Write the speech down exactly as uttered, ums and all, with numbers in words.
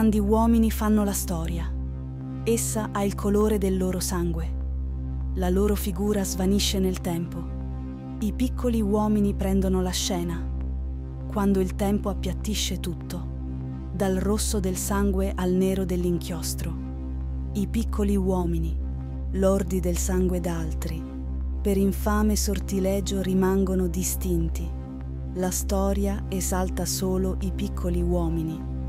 grandi uomini fanno la storia. Essa ha il colore del loro sangue. La loro figura svanisce nel tempo. I piccoli uomini prendono la scena, quando il tempo appiattisce tutto, dal rosso del sangue al nero dell'inchiostro. I piccoli uomini, lordi del sangue d'altri, per infame sortilegio rimangono distinti. La storia esalta solo i piccoli uomini.